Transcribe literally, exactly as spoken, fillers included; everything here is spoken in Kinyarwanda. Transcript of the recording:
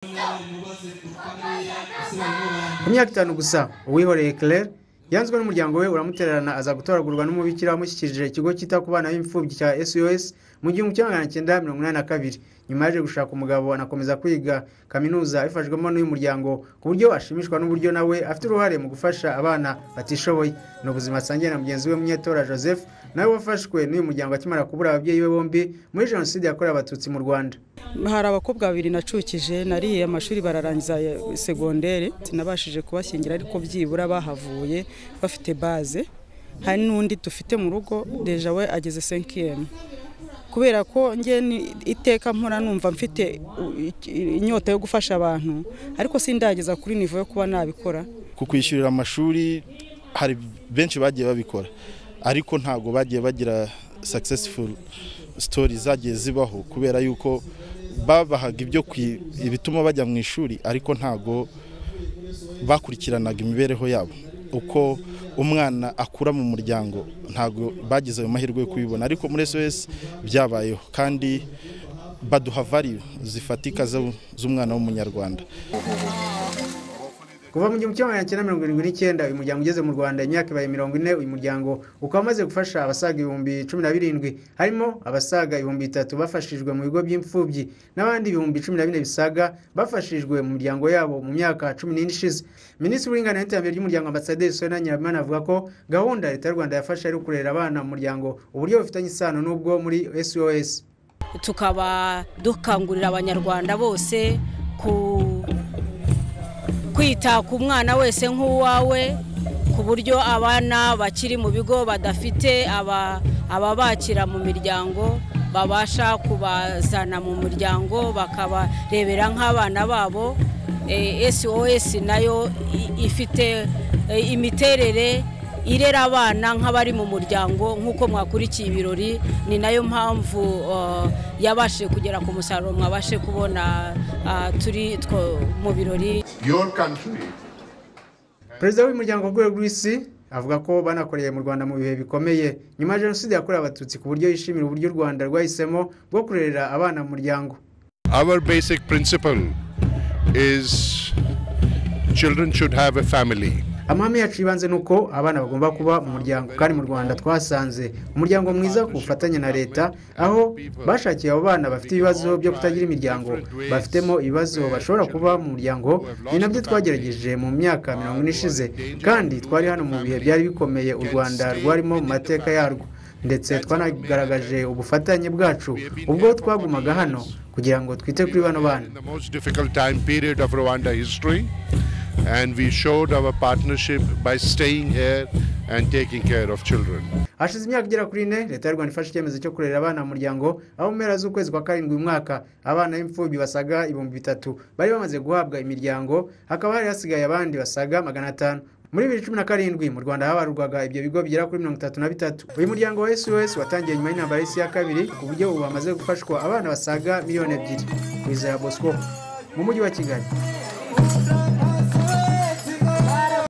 Ku myaka itanu gusa uwihoreye Claire yanzwe n'umuryango we uramutererana aza gutoragurwa n'umubikira wamushyikirije ikigo cyita ku bana b'imfubyi cya S O S mu gihumbi kimwe magana cyenda mirongo inani na kabiri. Nyuma yaje gushaka umugabo anakomeza kwiga kaminuza abifashwemo n'uyu muryango ku buryo ashimishwa n'uburyo nawe afite uruhare mu gufasha abana batishoboye. Ni ubuzima asangiye na mugenzi we Munyetora Joseph nawe wafashwe n'uyu muryango akimara kubura ababyeyi be bombi muri jenoside yakorewe abatutsi mu Rwanda. Hari abakobwa babiri nacukije nariye amashuri bararangiza segondere sinabashije kubashyingira ariko byibura bahavuye bafite base. Hari n'undi dufite mu rugo deja we ageze cinquième. Kubera ko nge iteka mpora numva mfite inyota yo gufasha abantu ariko sindageza kuri niveau yo kuba nabikora. Kukwishyurira amashuri hari benshi bagiye babikora ariko ntago bagiye bagira successful stories zagiye zibaho kubera yuko babahaga ibyo ibituma bajya mu ishuri ariko ntago bakurikiranaga imibereho yabo uko umwana akura mu muryango ntago bagize ayo mahirwe yo kubibona ariko muri S O S byabayeho kandi baduha value zifatika z'umwana w'umunyarwanda. Kuva mu gihumbi kimwe magana cyenda mirongo irindwi n'icyenda uyu muryango ugeze mu Rwanda imyaka ibaye mirongo ine. Uyu muryango ukaba umaze gufasha abasaga ibihumbi cumi na birindwi harimo abasaga ibihumbi bitatu bafashijwe mu bigo by'imfubyi n'abandi ibihumbi cumi na bine bisaga bafashijwe mu miryango yabo mu myaka cumi n'ine ishize. Minisitiri w'Uburinganire n'Iterambere ry'Umuryango Ambasaderi SoS Nyirabimana avuga ko gahunda Leta y'u Rwanda yafashe ari ukurera abana mu muryango uburyo bufitanye isano n'ubwo muri S O S. Tukaba dukangurira abanyarwanda bose ku kwita ku mwana wese nk'uwawe ku buryo abana bakiri mu bigo badafite aba ababakira mu miryango babasha kubazana mu muryango bakabarebera nk'abana babo. S O S nayo ifite imiterere irera abana nk'abari mu muryango nk'uko mwakurikiye ibirori ni nayo mpamvu yabashe kugera ku musaruro mwabashe kubona turi mu birori. Perezida w'umuryango w'urwego rw'isi avuga ko banakoreye mu Rwanda mu bihe bikomeye nyuma ya jenoside yakorewe abatutsi ku buryo yishimira uburyo u Rwanda rwahisemo bwo kurera abana mu muryango. Our basic principle is children should have a family. Amahame yacu ibanze nuko abana bagomba kuba mu muryango kandi mu Rwanda twasanze umuryango mwiza ku bufatanye na leta aho bashakiye abo bana bafite ibibazo byo kutagira imiryango bafitemo ibibazo bashobora kuba mu muryango. Ni nabyo twagerageje mu myaka mirongo ine ishize kandi twari hano mu bihe byari bikomeye u Rwanda rwarimo mu mateka yarwo ndetse twanagaragaje ubufatanye bwacu ubwo twagumaga hano kugira ngo twite kuri bano bana. And we showed our partnership by staying here and taking care of children. Hashize imyaka igera kuri ine Leta y'u Rwanda ifashe icyemezo cyo kurera abana mu muryango aho mu mpera z'ukwezi kwa karindwi uyu mwaka abana b'imfubyi basaga ibihumbi bitatu bari bamaze guhabwa imiryango hakaba hari hasigaye abandi basaga magana atanu. Muri bibiri na cumi na karindwi mu Rwanda habarurwaga ibyo bigo bigera kuri mirongo itatu na bitatu. Uyu muryango wa S O S watangiye nyuma y'intambara y'isi ya kabiri ku buryo ubu bamaze gufashwa abana basaga miliyoni ebyiri. Kwizera Bosco mu mujyi wa Kigali.